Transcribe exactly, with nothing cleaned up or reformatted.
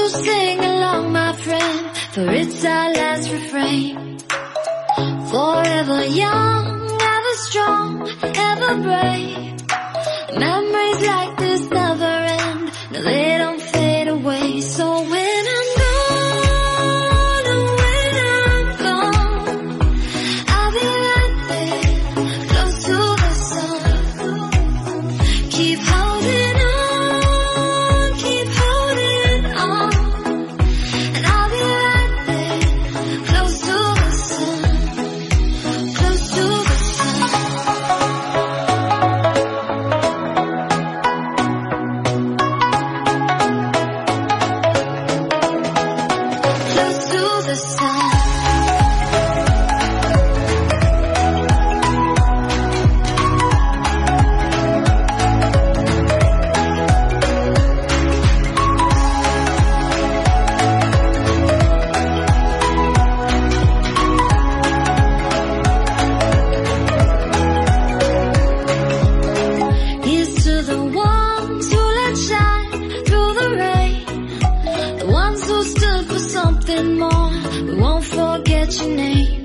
you sing along, my friend, for it's our last refrain. Forever young, ever strong, ever brave. Memories like this never end, no, they don't fade away. So when I'm gone, oh, when I'm gone, I'll be right there, close to the sun. Keep holding on, keep holding on, and I'll be right there, close to the sun, close to the sun. Close to the sun. Here's to the ones who let shine through the rain, the ones who stood for something more. We won't forget your name.